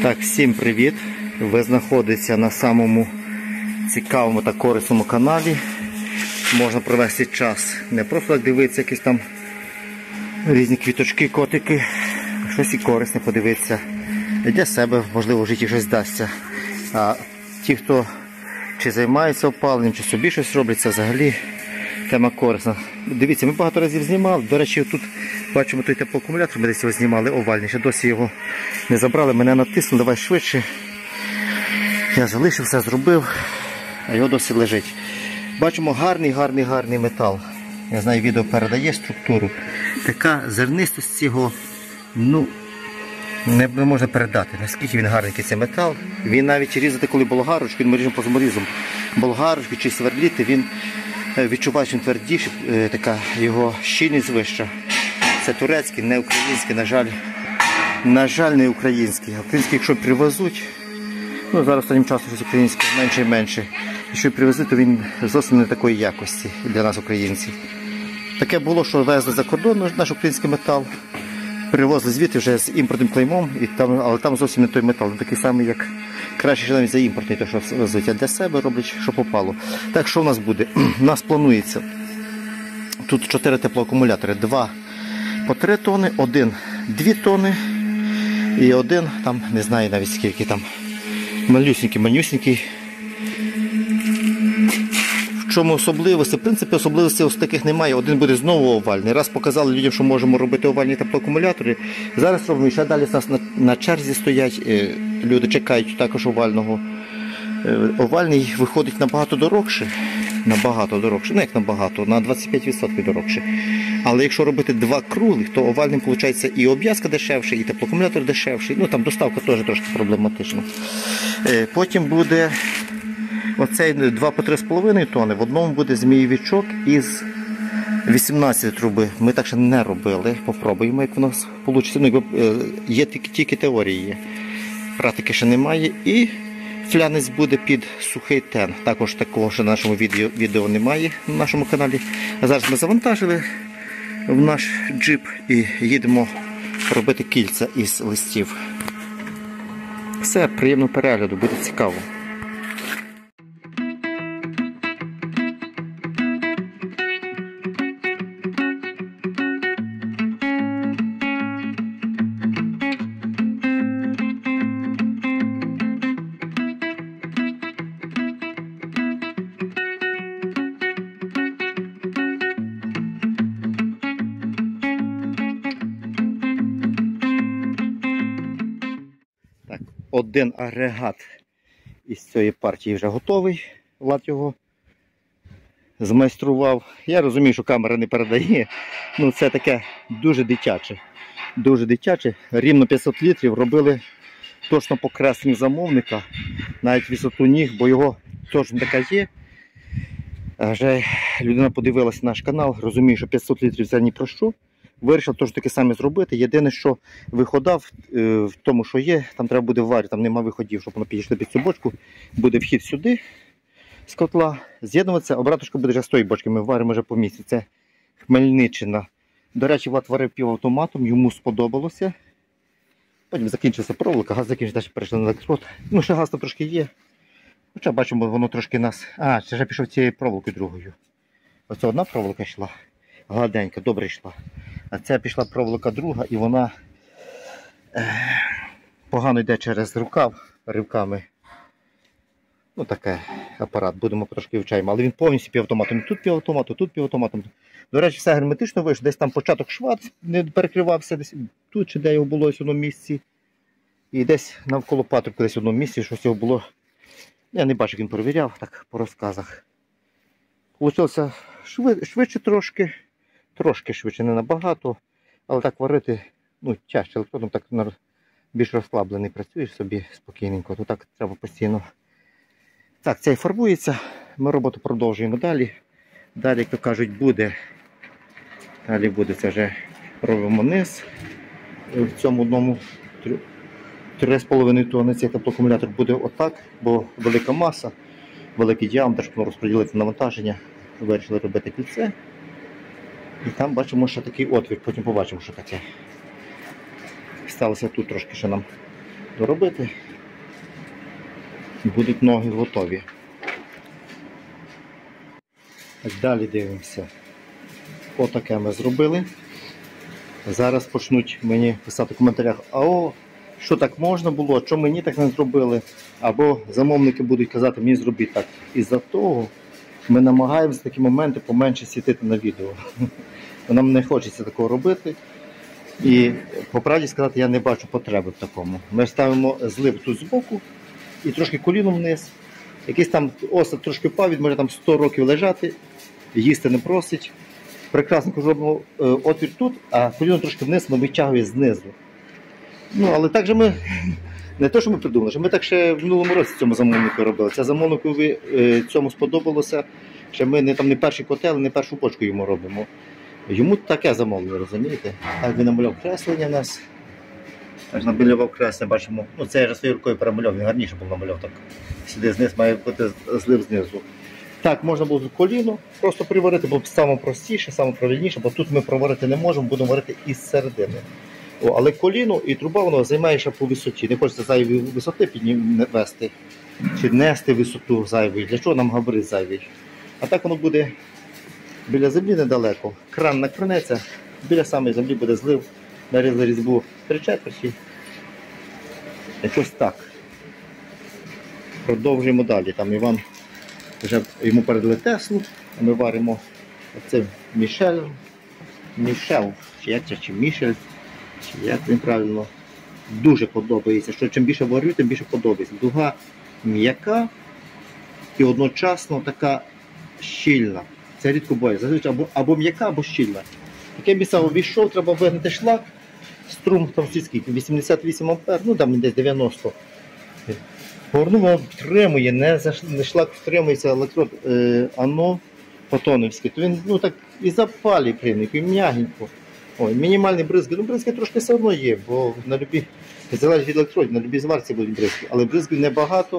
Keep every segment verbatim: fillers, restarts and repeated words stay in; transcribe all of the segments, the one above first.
Так, всім привіт! Ви знаходитеся на самому цікавому та корисному каналі. Можна провести час не просто так дивитися якісь там різні квіточки, котики, щось і корисне подивитися. Для себе, можливо, в житті щось дасться. А ті, хто чи займається опаленням, чи собі щось роблять, це взагалі тема корисна. Дивіться, ми багато разів знімали. До речі, тут бачимо той теплоакумулятор, ми десь його знімали овальний. Ще досі його не забрали, мене натиснули, давай швидше. Я залишив, все зробив, а його досі лежить. Бачимо гарний, гарний, гарний метал. Я знаю, відео передає структуру. Така зернистость його, ну, не можна передати, наскільки він гарненький цей метал. Він навіть різати, коли болгарочку, він ріжемо позаморізом болгарочку чи свердліти, він відчуває, що він твердіший, така його щільність вища. Це турецький, не український, на жаль, на жаль, не український. Український, якщо привезуть, ну зараз останнім часом щось українське менше і менше. Якщо привезуть, то він зовсім не такої якості для нас, українців. Таке було, що везли за кордон наш український метал, привозили звідти вже з імпортним клеймом, і там, але там зовсім не той метал, він такий самий, як краще, що навіть за імпортний, то, що везуть, а для себе роблять, що попало. Так, що в нас буде? У нас планується тут чотири теплоакумулятори, два по три тони, один дві тони і один, там не знаю навіть скільки там, малюсенький, манюсенький. В чому особливості? В принципі, особливостей ось таких немає. Один буде знову овальний. Раз показали людям, що можемо робити овальні теплоакумулятори. Зараз робимо, ще далі нас на, на черзі стоять. Люди чекають також овального. Овальний виходить набагато дорогше. Набагато дорогше. Ну як набагато, на двадцять п'ять відсотків дорогше. Але якщо робити два круглих, то овальним виходить і обв'язка дешевше, і теплоакумулятор дешевший. Ну там доставка теж трошки проблематична. Потім буде оцей два по три з половиною тони, в одному буде змійовичок із вісімнадцятої труби. Ми так ще не робили, попробуємо, як в нас вийде. Ну, є тільки, тільки теорії, є. Практики ще немає. І флянець буде під сухий тен. Також такого ще на нашому відео, відео немає на нашому каналі. А зараз ми завантажили в наш джип і їдемо робити кільця із листів. Все, приємного перегляду, буде цікаво. Один агрегат із цієї партії вже готовий, Влад його змайстрував. Я розумію, що камера не передає, ну це таке дуже дитяче, дуже дитяче. Рівно п'ятсот літрів робили точно по кресленню замовника, навіть висоту ніг, бо його точно така є. Вже людина подивилася наш канал, розуміє, що п'ятсот літрів це ні про що. Вирішив теж таке саме зробити. Єдине, що вихода в, в тому, що є, там треба буде варити, там нема виходів, щоб воно підійшло під цю бочку. Буде вхід сюди з котла, з'єднуватися, обраточка буде вже з тої бочки, ми варимо вже по місці. Це Хмельниччина. До речі, Влад варив півавтоматом, йому сподобалося. Потім закінчився проволока, газ закінчився, далі перейшли на електрод. Ну, ще газ там трошки є. Хоча бачимо, воно трошки нас... А, ще вже пішов цією проволокою другою. Оце одна проволока йшла, гладенька, добре йшла. А ця пішла проволока друга, і вона е, погано йде через рукав ривками. Ну таке апарат, будемо потрошки вивчаємо. Але він повністю півавтоматом. Тут півавтоматом, тут півавтоматом. До речі, все герметично вийшло. Десь там початок шва не перекривався, десь тут чи де його було ось в одному місці. І десь навколо патрубку десь в одному місці щось його було. Я не бачу, як він перевіряв, так по розказах. Получилося швид, швидше трошки. Трошки швидше, не набагато, але так варити, ну, тяжче, електродом так більш розслаблений, працюєш собі спокійненько, то так треба постійно. Так, цей фарбується, ми роботу продовжуємо далі. Далі, як то кажуть, буде, далі буде, це вже робимо низ. В цьому одному три з половиною тонни цей теплоакумулятор буде отак, бо велика маса, великий діаметр, щоб розподілити навантаження, вирішили робити кільце. І там бачимо, що такий отвір, потім побачимо, що таке. Сталося тут трошки, що нам доробити. І будуть ноги готові. Так, далі дивимося. Отаке ми зробили. Зараз почнуть мені писати в коментарях, а о, що так можна було, що мені так не зробили. Або замовники будуть казати, мені зробіть так. І-за того ми намагаємося такі моменти поменше світити на відео. Нам не хочеться такого робити. І по правді сказати, я не бачу потреби в такому. Ми ставимо злив тут збоку і трошки коліном вниз. Якийсь там осад трошки впав, він може там сто років лежати, їсти не просить. Прекрасно робимо отвір тут, а коліно трошки вниз ми витягуємо знизу. Ну, але так же ми, не те, що ми придумали, що ми так ще в минулому році цьому замовнику робили. Це замовникові цьому сподобалося, що ми не, там, не перший котел, не першу почку йому робимо. Йому таке замовлення, розумієте? Так він намалював креслення в нас. Так намалював креслення, бачимо. Ну, це я вже своєю рукою перемальовував, він гарніше був намальовав. Так. Сюди знизу має бути злив знизу. Так, можна було коліно просто приварити, бо саме простіше, саме правильніше, бо тут ми проварити не можемо, будемо варити із середини. О, але коліно і труба воно займає ще по висоті. Не хочеться зайві висоти підвести, чи нести висоту зайвої. Для чого нам габарит зайвий? А так воно буде біля землі недалеко. Кран накренеться, біля самої землі буде злив, нарізали різьбу три четверті. Якось так. Продовжуємо далі. Там Іван вже йому передали Теслу, а ми варимо оце Мішель, Мішел, чи як це, чи Мішель, чи як він правильно. Дуже подобається, що чим більше варю, тим більше подобається. Дуга м'яка і одночасно така щільна. Це рідко буває. Зазвичай або, або м'яка, або щільна. Таке місце обійшов, треба вигнати шлак, струм там скільки, вісімдесят вісім ампер, ну там десь дев'яносто. Повернув, воно втримує, не, не шлак втримується електрод е, ано фотоновський, то він ну, так і запалює приємненько, і м'ягенько. Ой, мінімальні бризки, ну бризки трошки все одно є, бо на любі, залежить від електродів, на любій зварці будуть бризки, але бризків небагато.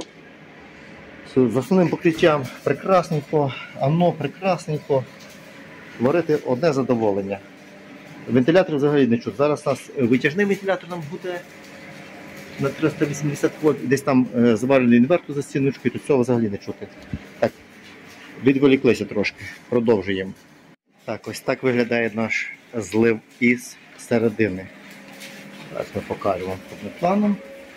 З основним покриттям прекрасненько, ано прекрасненько. Варити одне задоволення. Вентилятор взагалі не чути. Зараз у нас витяжний вентилятор нам буде на триста вісімдесят вольт, десь там е, заварений інвертор за стіночкою, то цього взагалі не чути. Так, відволіклися трошки, продовжуємо. Так, ось так виглядає наш злив із середини. Зараз ми покажемо крупним планом.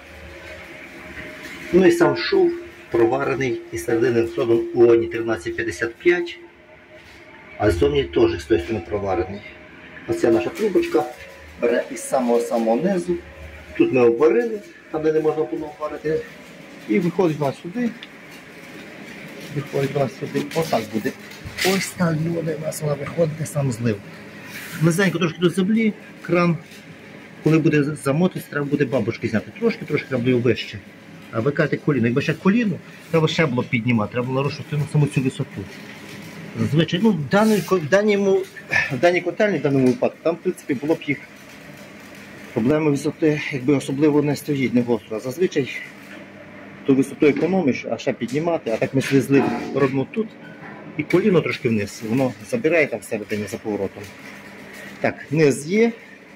Ну і сам шов проварений із середини електродом УОНі тринадцять п'ятдесят п'ять, а ззовні теж з тої сторони проварений. Оця наша трубочка бере із самого-самого низу. Тут ми обварили, там де не можна було обварити. І виходить у нас сюди. Виходить у нас сюди. Отак буде. Ось так буде у нас вона виходить, сам злив. Близенько трошки до землі, кран. Коли буде замотитися, треба буде бабушки зняти. Трошки-трошки треба буде вище. А ви кажете коліно. Якби ще коліно, треба ще було піднімати, треба було розшити на саму цю висоту. Зазвичай, ну, в даній, в даному, в даній котельні, в даному випадку, там, в принципі, було б їх проблеми висоти, якби особливо не стоїть, не гостро. А зазвичай ту висоту економиш, а ще піднімати, а так ми слізли, робимо тут, і коліно трошки вниз, воно забирає там всередині за поворотом. Так, низ є,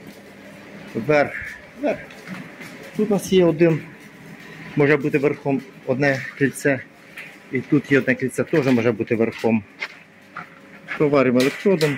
верх, верх. Тут у нас є один, може бути верхом одне крильце, і тут є одне крильце, теж може бути верхом. Проваримо електродом.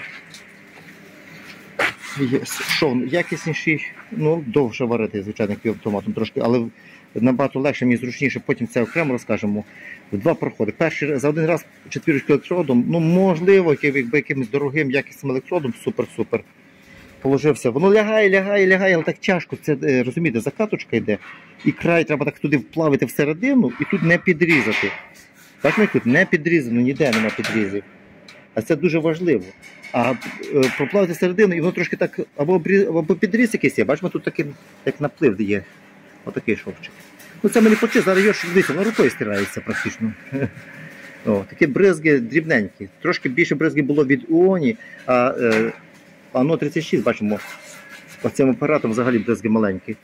Шов якісніший, ну, довше варити, звичайно, півавтоматом трошки, але набагато легше, мені зручніше, потім це окремо розкажемо. В два проходи. Перший за один раз четвірочку електродом, ну, можливо, якби якимось дорогим, якісним електродом, супер-супер. Положився. Воно лягає, лягає, лягає, але так тяжко. Це, розумієте, закаточка йде. І край треба так туди вплавити всередину і тут не підрізати. Бачите, тут не підрізано, ніде нема підрізів. А це дуже важливо. А е, проплавити середину, і воно трошки так, або, або підріз якийсь є, бачимо, тут такий, як наплив є. Отакий шовчик. Ну це мені почти, зараз його дивіться, воно рукою стирається практично. О, такі бризги дрібненькі. Трошки більше бризги було від УОНі, а е, ано тридцять шість, бачимо, оцим апаратом взагалі бризги маленькі.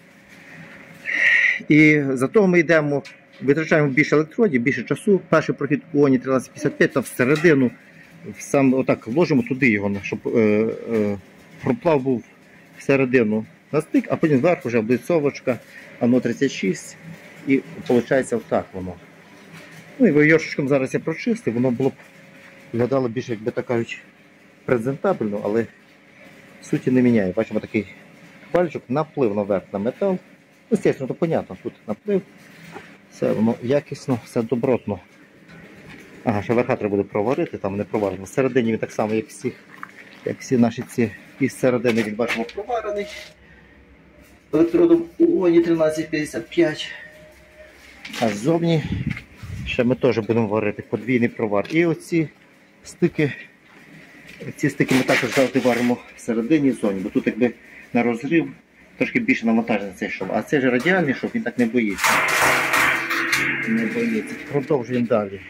І за того ми йдемо, витрачаємо більше електродів, більше часу. Перший прохід УОНі тринадцять п'ятдесят п'ять, там всередину, сам отак вложимо туди його, щоб е, е, проплав був всередину. на стик, а потім зверху вже облицовочка, ано тридцять шість, і виходить отак воно. Ну і вийоршечком зараз я прочистив, воно було б виглядало більше, як би так кажуть, презентабельно, але в суті не міняє. Бачимо такий пальчик, наплив наверх на метал. Ну, звісно, то понятно, тут наплив, все воно якісно, все добротно. Ага, ще верха треба буде проварити, там не проварено. Всередині він так само, як всі, як всі наші ці, і зсередини він, бачимо, проварений. Електродом УОНі тринадцять п'ятдесят п'ять. А ззовні ще ми теж будемо варити подвійний провар. І оці стики, ці стики ми також завжди варимо всередині зоні, бо тут якби на розрив трошки більше навантажений цей шов. А це ж радіальний шов, він так не боїться. Не боїться. Продовжуємо далі.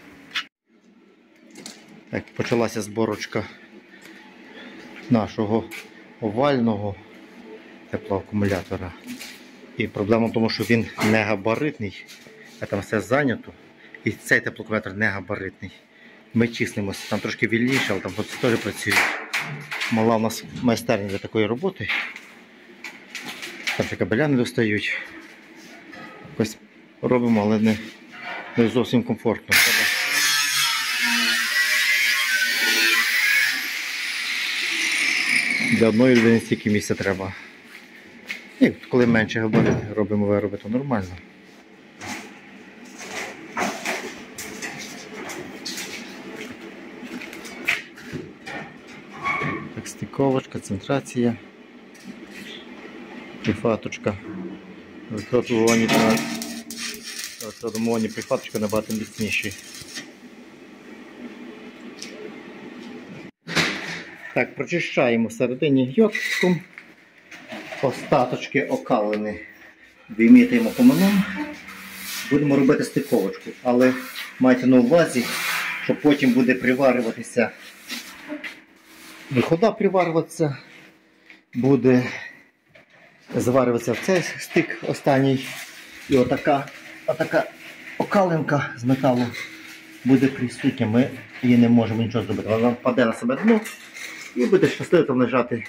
Так, почалася зборочка нашого овального теплоакумулятора. І проблема в тому, що він не габаритний, а там все зайнято. І цей теплоакумулятор не габаритний. Ми числимося, там трошки вільніше, але там хлопці теж працюють. Мала у нас майстерня для такої роботи. Там ще кабеля не достають. Якось робимо, але не, не зовсім комфортно. Для одної людини стільки місця треба. І коли менше габарит робимо вироби, то нормально. Так, стиковочка, центрація, прихваточка. Електродом ООНі прихваточка набагато міцніший. Так, прочищаємо всередині йодком. Остаточки окалини вимітаємо помином. Будемо робити стиковочку, але майте на увазі, що потім буде приварюватися, вихода приварюватися, буде заварюватися в цей стик останній. І отака, отака окалинка з металу буде присутня. Ми її не можемо нічого зробити. Вона впаде на себе дно і буде щасливо там лежати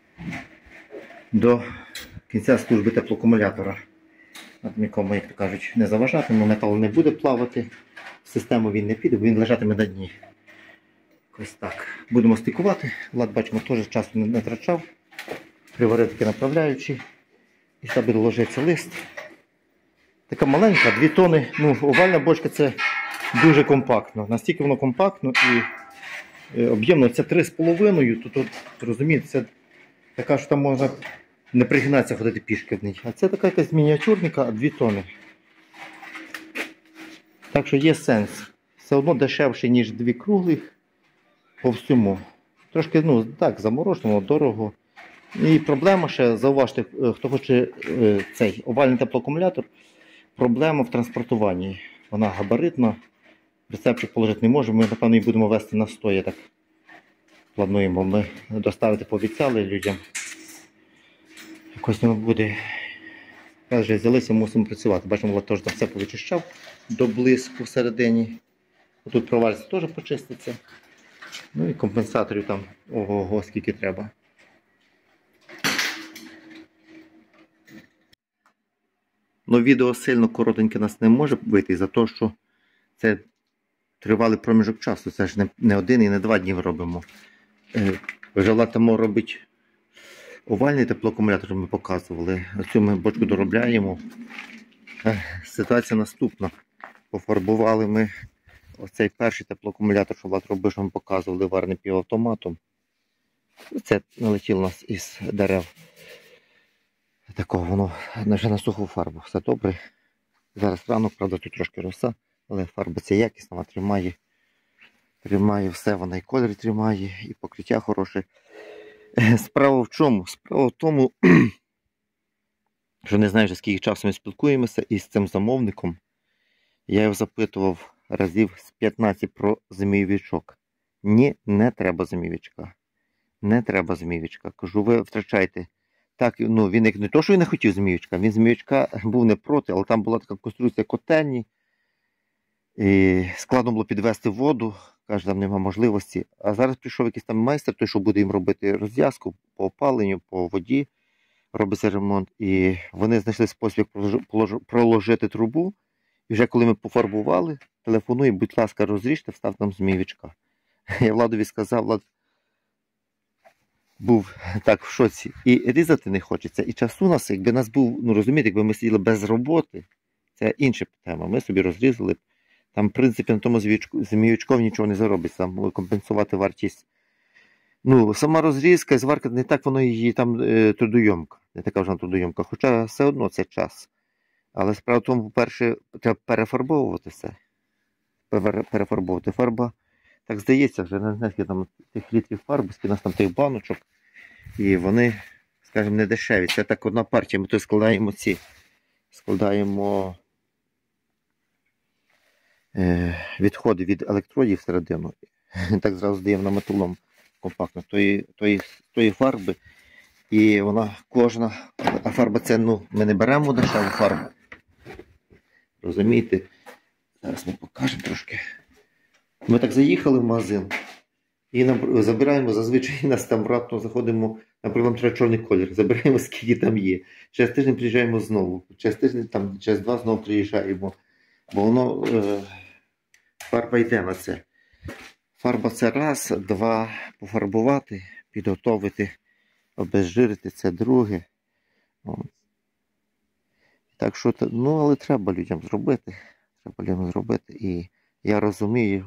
до кінця служби теплоакумулятора. Нікому, як то кажуть, не заважатиме, метал не буде плавати, в систему він не піде, бо він лежатиме на дні. Ось так. Будемо стикувати. Влад, бачимо, теж часу не, не втрачав. Приварив таки направляючий. І сюди буде ложиться лист. Така маленька, дві тони. Ну, овальна бочка це дуже компактно. Настільки воно компактно і е, об'ємно. Це три з половиною. Тут, тут розумієте, це така, що там можна не пригинатися ходити пішки в ній. А це така якась мініатюрника, дві тони. Так що є сенс. Все одно дешевше, ніж дві круглих по всьому. Трошки, ну, так, заморожено, дорого. І проблема ще, зауважте, хто хоче цей овальний теплоакумулятор, проблема в транспортуванні. Вона габаритна, прицепчик положити не можемо, ми, напевно, її будемо вести на сто, я так плануємо. Ми доставити пообіцяли людям. Якось не буде. Раз вже взялися, мусимо працювати. Бачимо, Влад теж там все повичищав до блиску всередині. Тут провальці теж почиститься. Ну і компенсаторів там ого-го, скільки треба. Ну, відео сильно коротеньке нас не може вийти за те, що це тривалий проміжок часу. Це ж не, не один і не два дні робимо. Вже Влад там робить овальний теплоакумулятор, ми показували. Оцю ми бочку доробляємо. Ситуація наступна. Пофарбували ми оцей перший теплоакумулятор, що Влад робив, що ми показували, варний півавтоматом. Це налетіло у нас із дерев. Такого воно вже на суху фарбу. Все добре. Зараз ранок, правда, тут трошки роса, але фарба ця якісна, вона тримає, тримає все, вона і колір тримає, і покриття хороше. Справа в чому? Справа в тому, що не знаю, вже скільки часу ми спілкуємося із цим замовником. Я його запитував разів з п'ятнадцять про змійовичок. Ні, не треба змійовичка. Не треба змійовичка. Кажу, ви втрачаєте. Так, ну, він не то, що він не хотів змійовичка, він змійовичка був не проти, але там була така конструкція котельні. І складно було підвести воду, каже, там нема можливості. А зараз прийшов якийсь там майстер, той, що буде їм робити розв'язку по опаленню, по воді. робиться ремонт, і вони знайшли спосіб проложити трубу. І вже коли ми пофарбували, телефонує, будь ласка, розріжте, встав там змійовичка. Я Владові сказав, Влад був так в шоці. І різати не хочеться. І час у нас, якби нас був, ну розумієте, якби ми сиділи без роботи, це інша тема. Ми собі розрізали. Там, в принципі, на тому змійовичкові нічого не заробиться. Там могли компенсувати вартість. Ну, сама розрізка і зварка, не так воно її там е, трудойомка. Не така вже трудойомка. Хоча все одно це час. Але справа в тому, по-перше, треба перефарбовувати все. Перефарбовувати фарба. Так здається, вже не знаю, скільки там тих літрів фарби, скільки у нас там тих баночок. І вони, скажімо, не дешеві. Це так одна партія. Ми тут складаємо ці. Складаємо е, відходи від електродів всередину. Так зразу здаємо на металом компактно. Тої, тої, тої фарби. І вона кожна, а фарба це, ну, ми не беремо дешеву фарбу. Розумієте? Зараз ми покажемо трошки. Ми так заїхали в магазин і забираємо, зазвичай нас там раптом заходимо, наприклад, треба чорний колір, забираємо скільки там є. Через тиждень приїжджаємо знову, через тиждень, там, через два знову приїжджаємо. Бо воно, е, фарба йде на це. Фарба це раз, два, пофарбувати, підготовити, обезжирити, це друге. Так що, ну, але треба людям зробити. Треба людям зробити. І я розумію,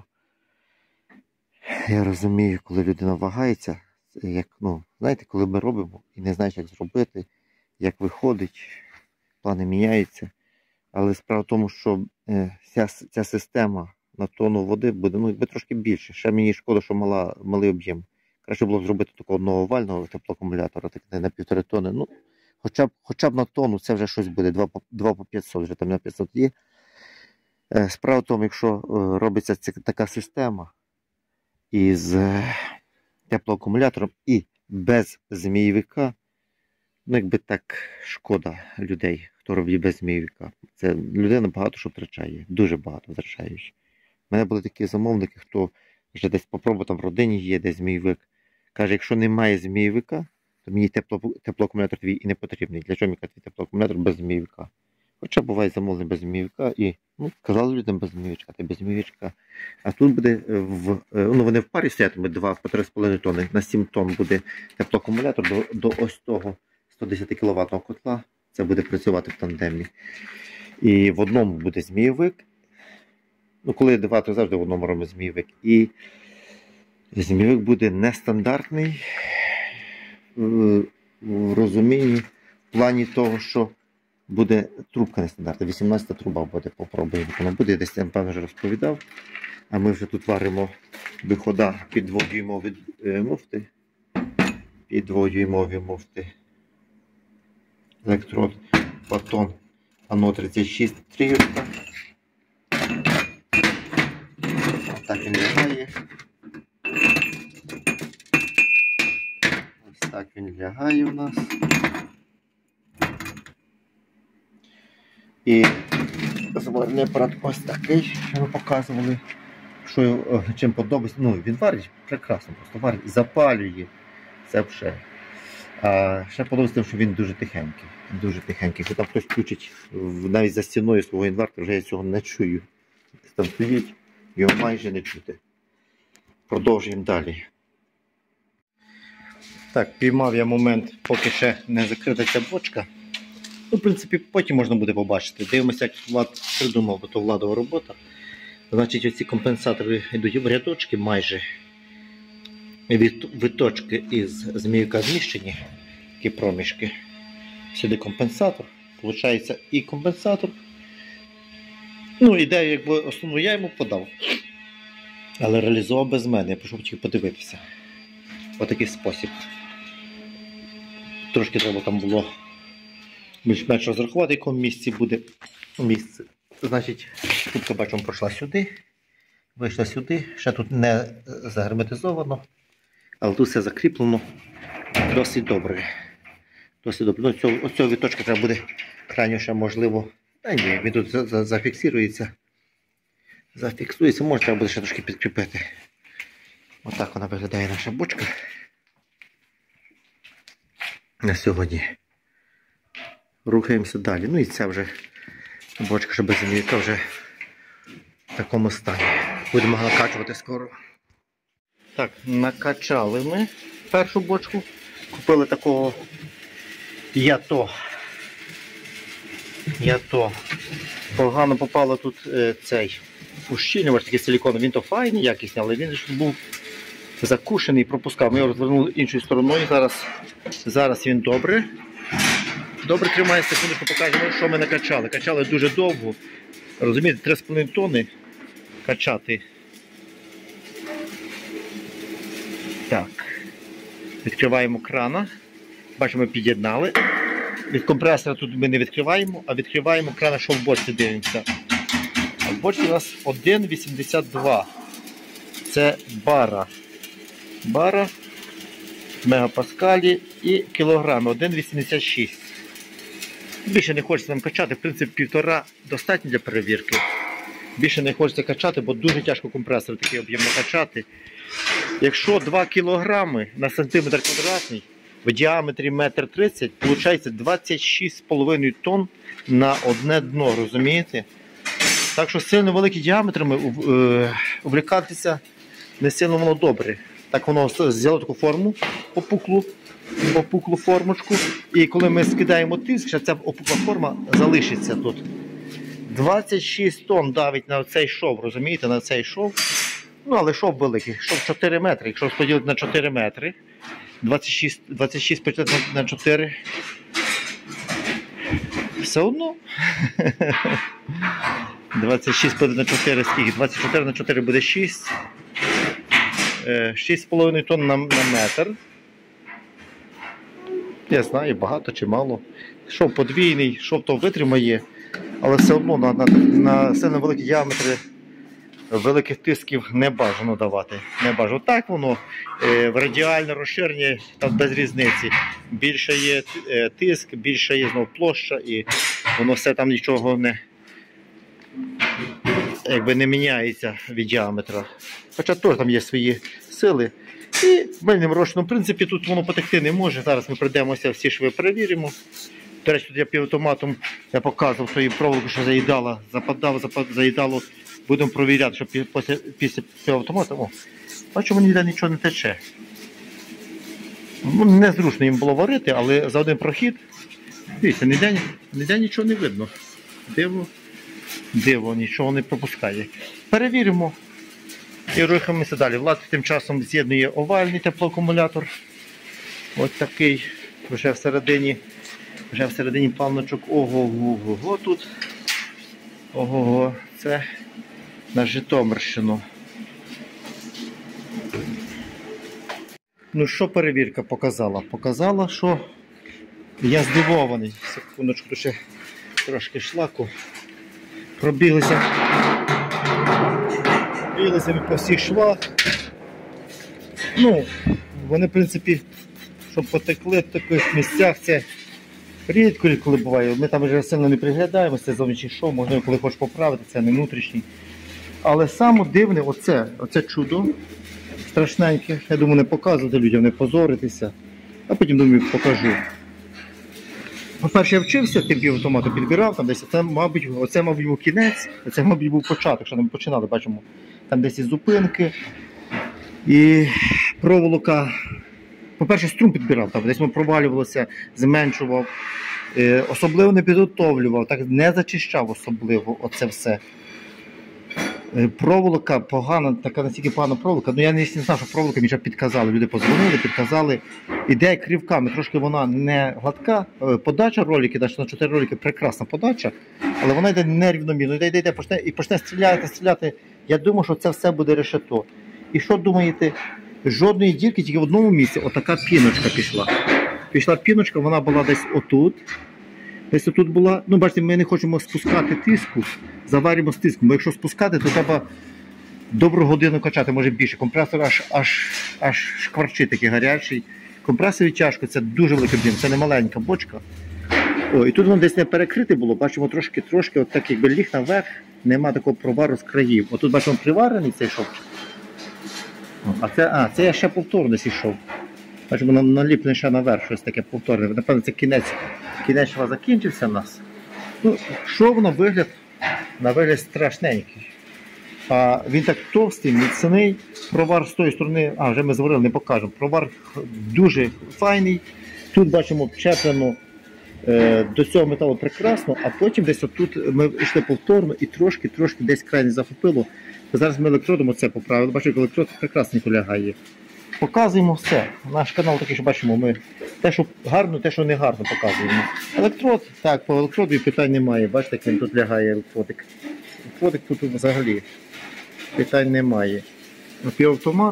я розумію, коли людина вагається, як, ну, знаєте, коли ми робимо і не знаєш, як зробити, як виходить, плани міняються. Але справа в тому, що е, ця, ця система на тонну води буде, ну, якби трошки більше. Ще мені шкода, що мала, малий об'єм. Краще було б зробити такого одного овального теплоакумулятора, так на півтори тони. Ну, хоча б, хоча б на тонну це вже щось буде, два по п'ятсот, вже там на п'ятсот є. Е, справа в тому, якщо е, робиться ця, така система із е, теплоакумулятором і без змійовика, ну, якби так шкода людей, хто робить без змійовика. Це людина багато що втрачає, дуже багато втрачає. У мене були такі замовники, хто вже десь попробував, там в родині є десь змійовик. Каже, якщо немає змійовика, то мені тепло, теплоакумулятор твій і не потрібний. Для чого мені твій теплоакумулятор без змійовика? Хоча буває замовлення без змійовика і, ну, казали людям без змійовичка, та без змійовичка. А тут буде, в, ну, вони в парі стоятимуть два по три з половиною тонни. На сім тонн буде теплоакумулятор до, до ось того сто десять кіловатного котла. Це буде працювати в тандемі. І в одному буде змійовик. Ну, коли два, то завжди в одному робимо змійовик. І змійовик буде нестандартний в розумінні, в плані того, що буде трубка нестандартна. вісімнадцята труба буде, попробуємо. Воно буде, десь я певно вже розповідав. А ми вже тут варимо вихода під дводюймові муфти. Під дводюймові муфти. Електрод, батон, ано тридцять шість трійка. Так він лягає. Ось так він лягає у нас. І зварний апарат ось такий, що ми показували. Що чим подобається, ну, він варить прекрасно, просто варить, запалює, це все. А ще подобається тим, що він дуже тихенький, дуже тихенький. Якщо там хтось включить навіть за стіною свого інвертора, вже я цього не чую. Там стоїть, його майже не чути. Продовжуємо далі. Так, піймав я момент, поки ще не закрита ця бочка. Ну, в принципі, потім можна буде побачити. Дивимося, як Влад придумав, бо то Владова робота. Значить, оці компенсатори йдуть в рядочки майже. Виточки із змійовика зміщені, такі проміжки. Сюди компенсатор. Получається і компенсатор. Ну, ідею, якби основну я йому подав. Але реалізував без мене, я прийшов тільки подивитися. Отакий спосіб. Трошки треба там було більш-менш розрахувати, в якому місці буде місце. Значить, трубка, бачимо, пройшла сюди, вийшла сюди, ще тут не загерметизовано, але тут все закріплено досить добре. Досить добре. Ну, цього, ось цього віточка треба буде крайньо ще можливо. Та ні, він тут за, за, зафіксується. Зафіксується, може треба буде ще трошки підкріпити. Отак вона виглядає наша бочка на сьогодні. Рухаємося далі. Ну і це вже бочка, що без змійка вже в такому стані. Будемо накачувати скоро. Так, накачали ми першу бочку. Купили такого ято. Ято. Погано попало тут е, цей ущільнювач, такий силікон. Він то файний, якісний, але він ж був закушений, пропускав. Ми його розвернули іншою стороною. Зараз, зараз він добре. Добре тримає, секундочку покажемо, що ми накачали. Качали дуже довго. Розумієте, три з половиною тонни качати. Так. Відкриваємо крана. Бачимо, під'єднали. Від компресора тут ми не відкриваємо, а відкриваємо крана, що в бочці дивимося. А в бочці у нас один вісімдесят два. Це бара. Бара, мегапаскалі і кілограми. один вісімдесят шість. Більше не хочеться нам качати, в принципі, півтора достатньо для перевірки. Більше не хочеться качати, бо дуже тяжко компресор такий об'єм накачати. Якщо два кілограми на сантиметр квадратний, в діаметрі метр тридцять, виходить двадцять шість з половиною тонн на одне дно, розумієте? Так що сильно великі діаметрами увлікатися не сильно воно добре. Так воно взяло таку форму, опуклу, опуклу формочку, і коли ми скидаємо тиск, ще ця опукла форма залишиться тут. двадцять шість тонн давить на цей шов, розумієте, на цей шов. Ну, але шов великий, шов чотири метри, якщо поділити на чотири метри, двадцять шість, двадцять шість поділити на чотири, все одно. двадцять шість поділити на чотири, скільки? двадцять чотири на чотири буде шість. шість з половиною тонн на, на метр. Я знаю, багато чи мало. Шов подвійний, шов то витримає, але все одно на, на, на сильно великі діаметри великих тисків не бажано давати. Не бажано. Так воно е, в радіальне розширення там без різниці. Більше є е, тиск, більше є знов площа, і воно все там нічого не, якби не міняється від діаметра. Хоча теж там є свої сили. І мильним розчином, в принципі, тут воно потекти не може. Зараз ми прийдемося, всі шви перевіримо. До речі, тут я півавтоматом я показував свою проволоку, що заїдала, западало, запад, заїдало. Будемо провіряти, що після, після півавтомата, о, бачимо, ніде нічого не тече. Ну, незручно їм було варити, але за один прохід, дивіться, ніде, ніде нічого не видно. Диво, диво, нічого не пропускає. Перевіримо і рухаємося далі. Влад тим часом з'єднує овальний теплоакумулятор. Ось такий, вже всередині, вже всередині плавночок. Ого-го-го тут. Ого-го, це на Житомирщину. Ну що перевірка показала? Показала, що я здивований. Секундочку, ще трошки шлаку. Пробіглися. Пробіглися ми по всіх швах. Ну, вони, в принципі, щоб потекли в таких місцях, це рідко коли буває. Ми там вже сильно не приглядаємося, це зовнішній шов, можливо, коли хочеш поправити, це не внутрішній. Але саме дивне, оце, оце чудо страшненьке. Я думаю, не показувати людям, не позоритися. А потім, думаю, покажу. По-перше, я вчився, тим півавтоматом підбирав, там десь, це, мабуть, оце, мабуть, був кінець, це, мабуть, був початок, що ми починали, бачимо, там десь і зупинки. І проволока, по-перше, струм підбирав, там десь ми провалювалося, зменшував, е, особливо не підготовлював, так не зачищав особливо оце все. Е, проволока погана, така настільки погана проволока, ну я не знав, що проволока мені вже підказали, люди подзвонили, підказали. Ідея кривками, трошки вона не гладка, подача ролики, на чотири ролики прекрасна подача, але вона йде нерівномірно, йде, йде, йде, почне, і почне стріляти, стріляти. Я думаю, що це все буде решето. І що думаєте? Жодної дірки, тільки в одному місці отака піночка пішла. Пішла піночка, вона була десь отут. Десь отут була. Ну, бачите, ми не хочемо спускати тиску, заваримо з тиском. Бо якщо спускати, то треба добру годину качати, може більше. Компресор аж, аж, аж шкварчить такий гарячий. Компресор тяжко, це дуже великий об'єм, це не маленька бочка. О, і тут воно десь не перекрите було, бачимо трошки-трошки, от так якби ліг наверх, нема такого провару з країв. Отут бачимо приварений цей шовчик. А це, а, це я ще повторно йшов. Бачимо, наліплений ще наверх щось таке повторне. Напевно, це кінець, кінець закінчився у нас. Ну, що воно вигляд? На вигляд страшненький. А він так товстий, міцний. Провар з тої сторони, а вже ми зварили, не покажемо. Провар дуже файний. Тут бачимо вчеплено е, до цього металу прекрасно, а потім десь отут ми йшли повторно і трошки-трошки десь край не захопило. Зараз ми електродом оце поправили. Бачимо, електрод прекрасненько лягає. Показуємо все. Наш канал такий, що бачимо, ми те, що гарно, те, що не гарно, показуємо. Електрод, так, по електроду питань немає. Бачите, як він тут лягає електродик. Електродик тут взагалі питань немає. Напівавтомат.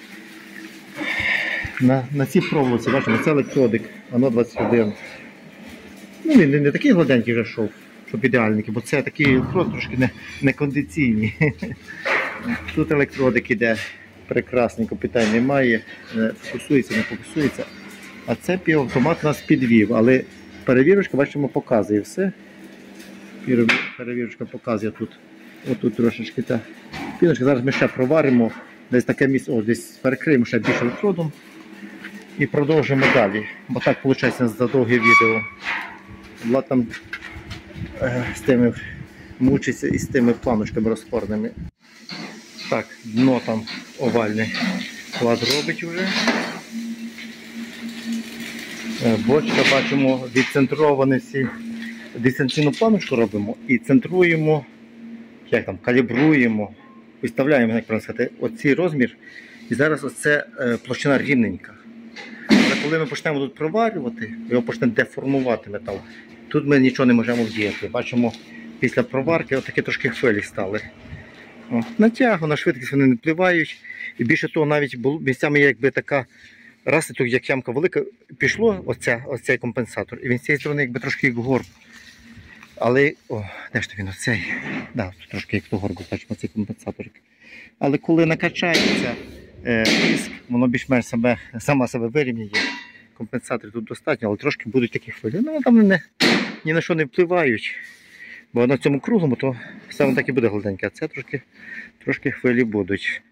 На, на цій проволоці, бачимо, це електродик, воно двадцять один. Ну, він не, не такий гладенький вже шов, щоб ідеальний, бо це такий електрод трошки не, не кондиційний. Тут електродик іде. Прекрасненько, питань немає, фокусується, не фокусується. А це півавтомат нас підвів, але перевірочка, бачимо, показує все. Перевірочка показує тут, отут трошечки та піночка. Зараз ми ще проваримо, десь таке місце, о, десь перекриємо ще більше електродом і продовжимо далі. Бо так виходить за довге відео. Влад там е, з тими мучиться і з тими планочками розпорними. Так, дно там овальне Влад робить вже. Бочка, бачимо, відцентровані всі. Дистанційну планочку робимо і центруємо, як там, калібруємо, виставляємо, як правильно сказати, оцей розмір. І зараз оце площина рівненька. Але коли ми почнемо тут проварювати, його почне деформувати метал, тут ми нічого не можемо вдіяти. Бачимо, після проварки отакі трошки хвилі стали. О, на тягу, на швидкість вони не впливають. І більше того, навіть було, місцями є якби така, раз тут як ямка велика, пішло оця, оцей компенсатор. І він з цієї сторони якби трошки як горб. Але, о, де ж то він оцей? Да, тут трошки як то горб, бачимо, цей компенсатор. Але коли накачається е, тиск, воно більш-менш себе, сама себе вирівнює. Компенсатори тут достатньо, але трошки будуть такі хвилі. Ну, там не, ні на що не впливають. Бо на цьому круглому, то все воно так і буде гладеньке, а це трошки, трошки хвилі будуть.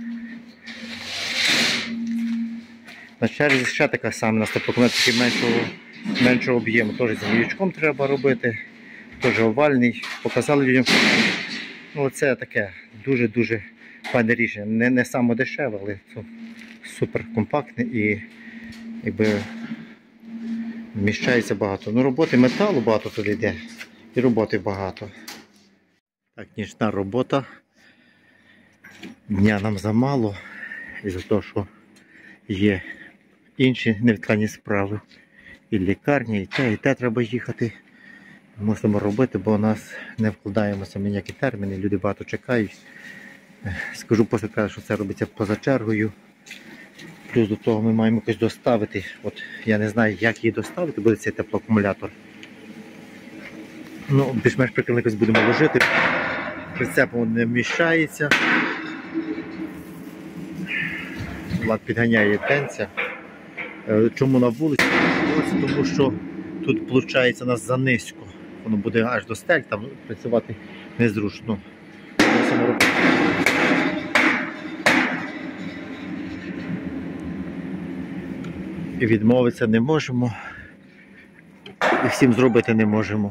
На черзі ще така сама, на степлокомет такий меншого, меншого об'єму. Теж з гвіздком треба робити, теж овальний. Показали людям. Ну, це таке дуже-дуже файне рішення. Не, не саме дешеве, але це супер компактне і якби вміщається багато. Ну, роботи металу багато туди йде. І роботи багато. Так, нічна робота. Дня нам замало. Із-за того, що є інші невідкладні справи. І лікарня, і те, і те треба їхати. Мусимо робити, бо у нас не вкладаємося в ніякі терміни, люди багато чекають. Скажу по секрету, що це робиться поза чергою. Плюс до того ми маємо якось доставити. От я не знаю, як її доставити, буде цей теплоакумулятор. Ну, більш-менш прикольно якось будемо ложити. Прицепом не вміщається. Влад підганяє пенця. Чому на вулиці? Тому що тут, виходить, у нас занизько. Воно буде аж до стель, там працювати незручно. І відмовитися не можемо. І всім зробити не можемо.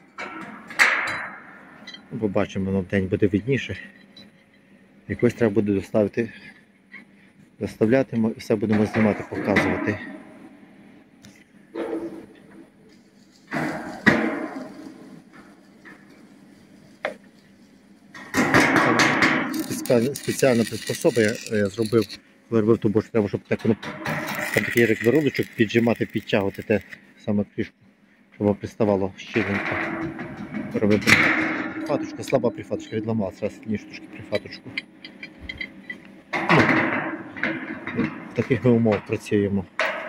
Побачимо, воно в день буде видніше. Якось треба буде доставити. Доставлятимо і все будемо знімати, показувати. Спеціальна приспособа я, я зробив, коли робив ту бочку, треба, щоб так, ну, там такий реквироличок піджимати, підтягувати те саме кришку, щоб воно приставало щільненько. Робив прифаточка, слаба прифаточка, відламалася, зараз сильніше трошки прифаточку. В таких ми умовах працюємо.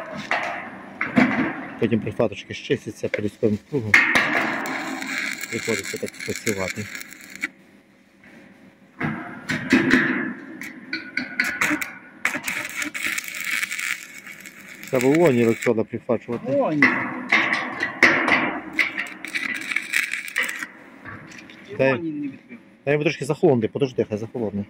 Потім прифаточки щистяться перед своїм кругом. Приходиться так працювати. Треба в лоні електрода прифачувати. Лоні. Дай, дай йому трошки захолоне, подожди, хай захолоне.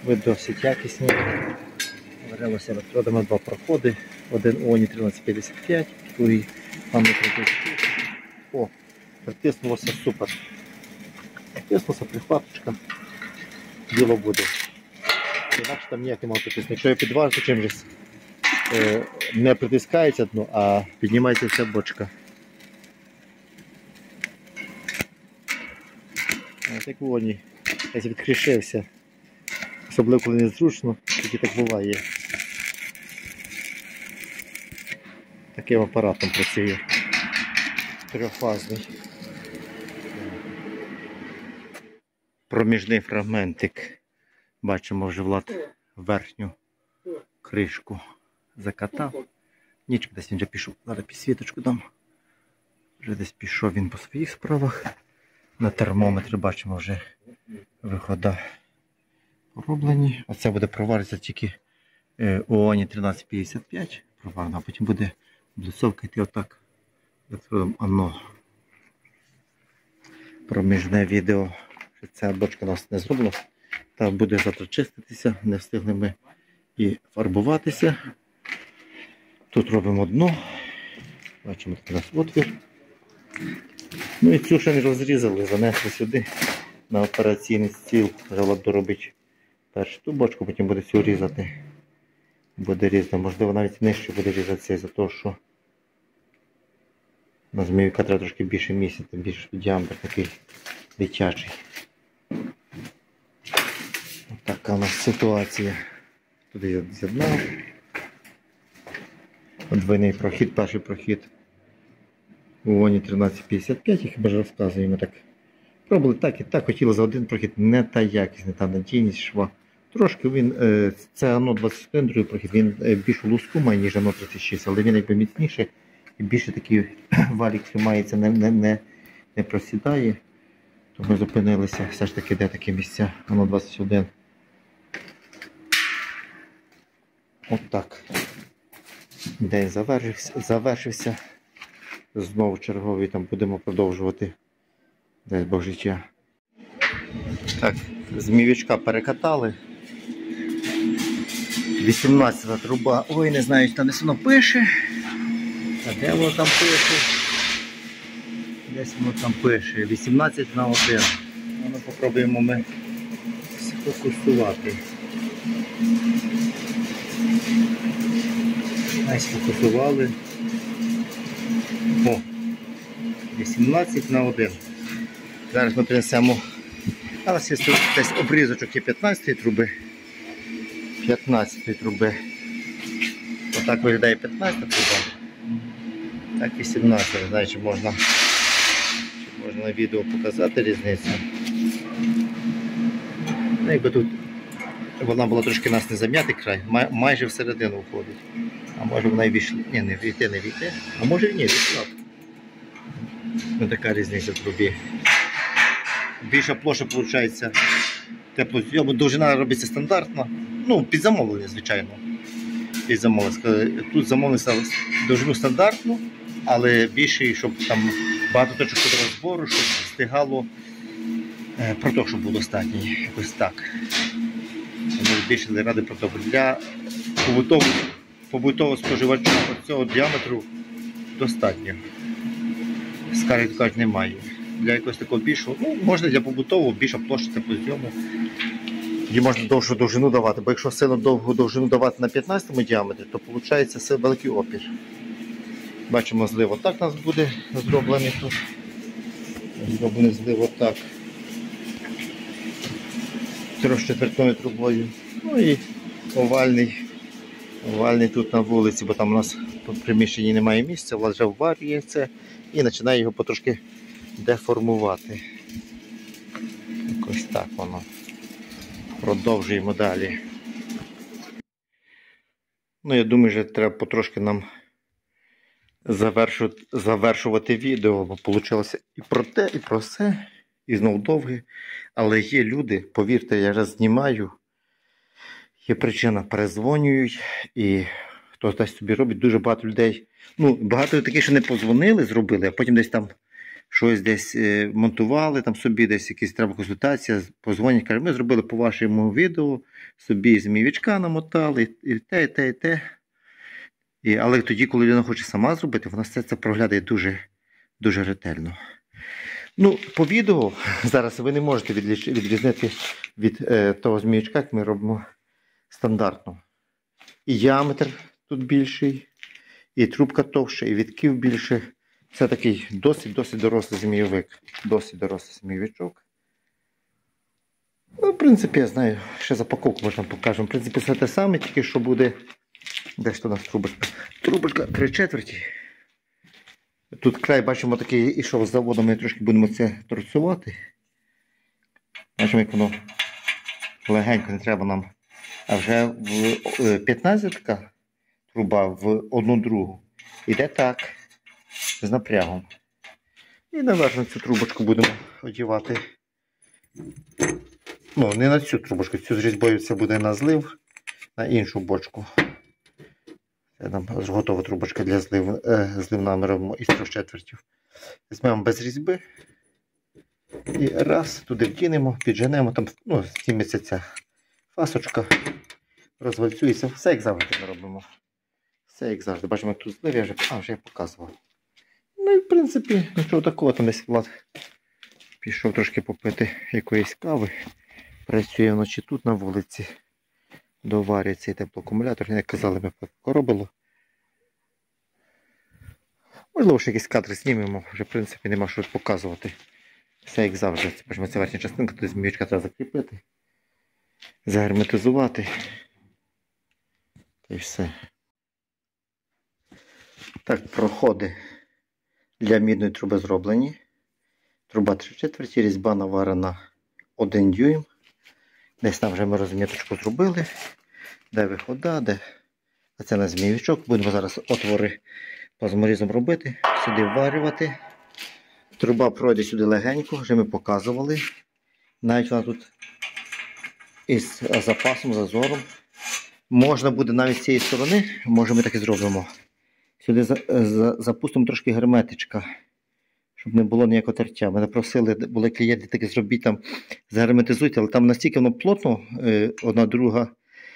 ви досить якісні. Беремося електродами, два проходи. Один ООНі тринадцять п'ятдесят п'ять, другий там О, притиснулося супер. Притиснулося прихваточка. Діло буде. Інакше там ніяк не мав притиснути. Якщо я підважу, то чимось е, не притискається дно, а піднімається вся бочка. Ось як в ООНі. Десь відкришився. Особливо коли незручно, тоді так буває. Таким апаратом працює. Трьохфазний. Проміжний фрагментик. Бачимо, вже Влад верхню кришку закатав. Нічка десь він вже пішов. Зараз підсвіточку дам. Вже десь пішов він по своїх справах. На термометрі бачимо вже виходи пороблені. Оце буде проваритися тільки ООНі тринадцять п'ятдесят п'ять. Проварено, а потім буде блицовка йти отак. Електродом ано. Проміжне відео. Ця бочка у нас не зроблена. Та буде завтра чиститися, не встигли ми і фарбуватися. Тут робимо дно. Бачимо, тут у нас отвір. Ну і цю ще не розрізали, занесли сюди на операційний стіл. Треба доробити першу ту бочку, потім буде цю різати. Буде різати, можливо навіть нижче буде різатися із-за того, що на змійка треба трошки більше місяця, більш діаметр такий дитячий. Ось така у нас ситуація. Туди я з'єднав. Двойний прохід, перший прохід у ООНі тринадцять п'ятдесят п'ять, хіба ж розказуємо так. Пробували так і так, хотіли за один прохід, не та якість, не та надійність шва. Трошки він, це ано двадцять один, другий прохід, він більшу луску має, ніж ано тридцять шість, але він якби міцніше і більше такий валік тримається, не, не, не, не просідає. То ми зупинилися, все ж таки де такі місця, ано двадцять один. От так. День завершився, завершився. Знову черговий там будемо продовжувати. Дай Бог життя. Так, змійовичка перекатали. вісімнадцята труба. Ой, не знаю, там десь воно пише. А де воно там пише? Десь воно там пише. вісімнадцять на один. Ну, попробуємо ми сфокусувати. Ось сфокусували. О, вісімнадцять на один. Зараз ми принесемо, а ось є десь обрізочок є п'ятнадцятої труби. п'ятнадцятої труби. Отак виглядає п'ятнадцята труба. Так вісімнадцята. Не знаю, чи можна, чи можна на відео показати різницю. Ну, якби тут вона була трошки нас не зам'ятий край, май, майже всередину входить. А може вона і війшла. Ні, не війти, не війти. А може і ні, війшла. Ось така різниця в трубі. Більша площа, виходить, теплозйому. Довжина робиться стандартно. Ну, під замовлення, звичайно. Під замовлення. Тут замовлення довжину стандартну, але більше, щоб там багато точок ходового збору, щоб встигало проток, щоб був достатній. Якось так. Тому більше для ради протоку. Для побутового, побутового споживача цього діаметру достатньо. Скарги, кажуть, немає. Для якогось такого більшого, ну, можна для побутового більша площа теплозйому. Її можна довшу довжину давати, бо якщо сильно довгу довжину давати на п'ятнадцятому діаметрі, то виходить все великий опір. Бачимо, злив отак у нас буде зроблений тут. Зроблений злив отак. Трьохчетвертною трубою. Ну і овальний. Овальний тут на вулиці, бо там у нас в приміщенні немає місця, Влад вже варює це і починає його потрошки деформувати. Якось так воно. Продовжуємо далі. Ну, я думаю, що треба потрошки нам завершувати, завершувати відео, бо вийшло і про те, і про все, і знову довге. Але є люди, повірте, я раз знімаю, є причина, перезвонюють, і хтось десь собі робить, дуже багато людей. Ну, багато таких, що не подзвонили, зробили, а потім десь там щось десь монтували, там собі десь якісь треба консультація, позвонять, кажуть, ми зробили по вашому відео, собі змійовичка намотали, і те, і те, і те. І, але тоді, коли людина хоче сама зробити, вона все це проглядає дуже, дуже ретельно. Ну, по відео зараз ви не можете відрізнити від е, того змійовичка, як ми робимо стандартно. І діаметр тут більший, і трубка товща, і відків більше. Це такий досить-досить дорослий змійовик. Досить дорослий змійовичок. Ну, в принципі, я знаю, ще запаковку можна покажемо. В принципі, все те саме, тільки що буде... Де ж у нас трубочка? Трубочка три четверті. Тут край, бачимо, такий ішов з заводу, ми трошки будемо це торцювати. Бачимо, як воно легенько, не треба нам. А вже в п'ятнадцятка труба в одну другу. Іде так, з напрягом. І наверно цю трубочку будемо одівати. Ну, не на цю трубочку, цю з різьбою це буде на злив, на іншу бочку. Це нам готова трубочка для злив, е, зливна ми робимо із трьох четвертів. Візьмемо без різьби. І раз, туди вдінемо, підженемо, там, ну, зніметься ця фасочка, розвальцюється. Все як завжди ми робимо. Все як завжди. Бачимо, як тут злив, я вже, а, вже я показував. Ну і в принципі, нічого такого, там десь Влад пішов трошки попити якоїсь кави. Працює вночі тут на вулиці. Доварює цей теплоакумулятор, як казали, ми коробило. Можливо, ще якісь кадри знімемо, вже в принципі нема що показувати. Все як завжди. Бачимо, це верхня частинка, тут змійовичка треба закріпити, загерметизувати. Та й все. Так, проходи для мідної труби зроблені. Труба три четверті, різьба наварена один дюйм. Десь там вже ми розміточку зробили. Де вихода, де. А це на змійовичок. Будемо зараз отвори плазморізом робити, сюди вварювати. Труба пройде сюди легенько, вже ми показували. Навіть вона тут із запасом, зазором. Можна буде навіть з цієї сторони, може ми так і зробимо. Сюди запустимо трошки герметичка, щоб не було ніякого тертя. Мене просили, були клієнти, таки зробіть там, загерметизуйте, але там настільки воно плотно, одна друга,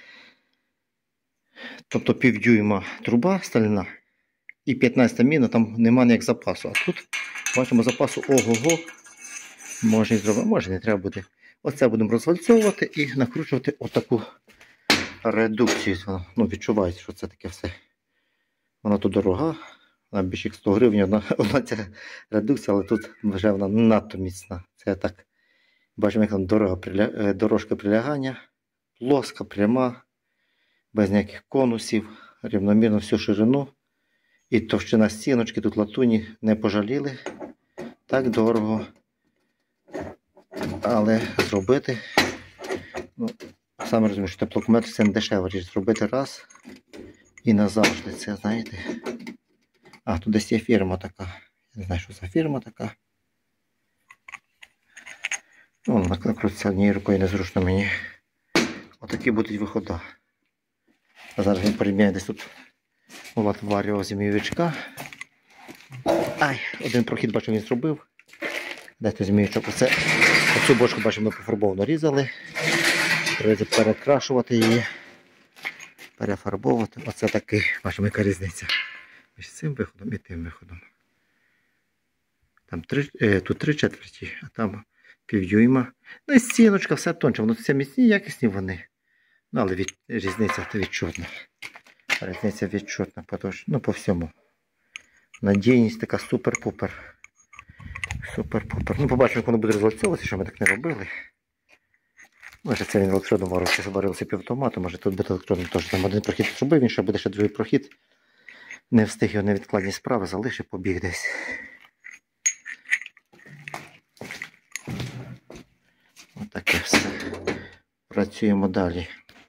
тобто півдюйма труба стальна і п'ятнадцята міна, там нема ніяк запасу. А тут бачимо запасу ого-го, може і зробити, може не треба буде. Оце будемо розвальцьовувати і накручувати отаку редукцію. Ну, відчувається, що це таке все. Вона тут дорога, вона більше як сто гривень, одна, одна ця редукція, але тут вже вона надто міцна. Це так, бачимо, як там дорога, приля... дорожка прилягання, плоска, пряма, без ніяких конусів, рівномірно всю ширину. І товщина стіночки, тут латуні не пожаліли. Так дорого. Але зробити, ну, саме розумію, що теплокомет це не дешево, зробити раз і назавжди, це, знаєте. А, тут десь є фірма така. Я не знаю, що за фірма така. Ну, накрутиться однією рукою незручно мені. Отакі будуть виходи. А зараз він порівняє десь тут Влад варював змійовичка. Ай, один прохід, бачу, він зробив. Дайте змійовичок. Оце, оцю бочку, бачимо, ми пофарбовано різали. Треба перекрашувати її. Перефарбовувати. Оце такий, бачимо, яка різниця між цим виходом і тим виходом. Там три, е, тут три четверті, а там півдюйма. Ну і стіночка, все тонче. Воно все міцні, якісні вони. Ну, але від, різниця відчутна. Різниця відчутна, ну, по всьому. Надійність така супер-пупер. Супер-пупер. Ну, побачимо, як воно буде розвальцьовуватися, що ми так не робили. Може це він електродом варився, варився півавтомату, може тут буде електродом теж. Там один прохід зробив, він ще буде ще другий прохід. Не встиг його невідкладні справи, залишив, побіг десь. Отаке все. Працюємо далі.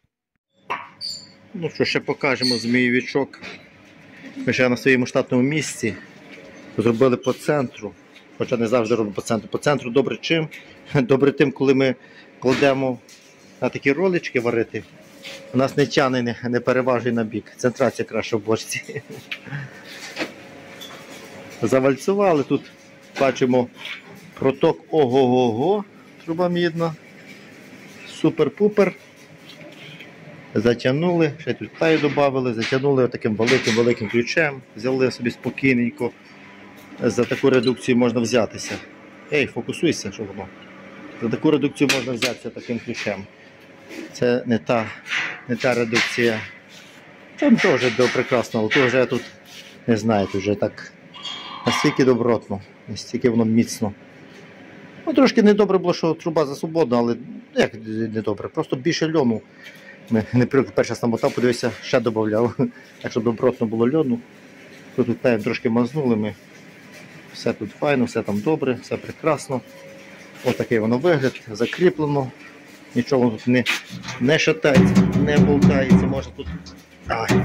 Ну що, ще покажемо змійовичок. Ми ще на своєму штатному місці зробили по центру. Хоча не завжди робимо по центру. По центру добре чим? Добре тим, коли ми кладемо на такі ролички варити. У нас не тягне, не, не переважує на бік. Центрація краще в бочці. Завальцювали тут. Бачимо проток ого-го-го, труба мідна. Супер-пупер. Затягнули, ще тут таю додали, затягнули таким великим-великим ключем, взяли собі спокійненько. За таку редукцію можна взятися. Ей, фокусуйся, що воно. За таку редукцію можна взятися таким ключем. Це не та, не та редукція. Там теж до прекрасного, але вже тут, не знаю, тут вже так настільки добротно, настільки воно міцно. Ну, трошки недобре було, що труба засвободна, але як недобре, просто більше льону. Ми не привикли, перший раз намотав, подивився, ще додавав. Так що добротно було льону. Тут так, трошки мазнули ми. Все тут файно, все там добре, все прекрасно. Ось такий воно вигляд, закріплено. Нічого тут не, не шатається, не болтається, може тут. Ай.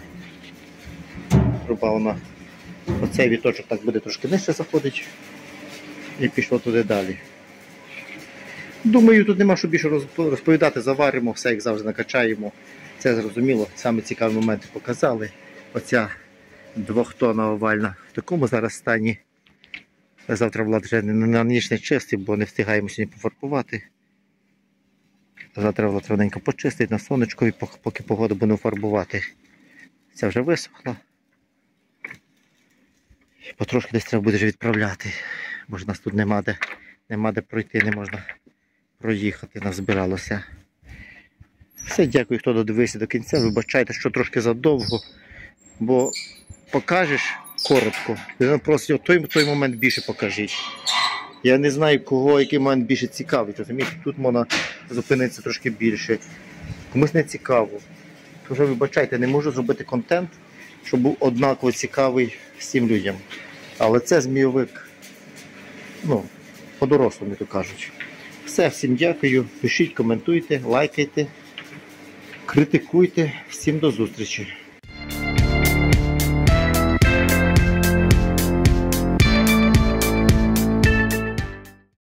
Труба вона. Оцей віточок так буде трошки нижче заходить. І пішло туди далі. Думаю, тут нема що більше розповідати, заваримо, все як завжди накачаємо. Це зрозуміло, саме цікаві моменти показали. Оця двохтонна овальна в такому зараз стані. Завтра Влад вже на ніч не чистить, бо не встигаємо сьогодні пофарбувати. Завтра Влад раненько почистить на сонечкові, поки погода буде фарбувати. Ця вже висохла. Потрошки десь треба буде вже відправляти, бо ж нас тут нема де, нема де пройти, не можна проїхати, назбиралося. Все, дякую, хто додивився до кінця. Вибачайте, що трошки задовго, бо покажеш коротко. Він просить, той, той момент більше покажіть. Я не знаю, кого, який момент більше цікавий. Розумієте, тут можна зупинитися трошки більше. Комусь не цікаво. Тож, вибачайте, не можу зробити контент, щоб був однаково цікавий всім людям. Але це змійовик, ну, по-дорослому, то кажуть. Все, всім дякую. Пишіть, коментуйте, лайкайте, критикуйте. Всім до зустрічі.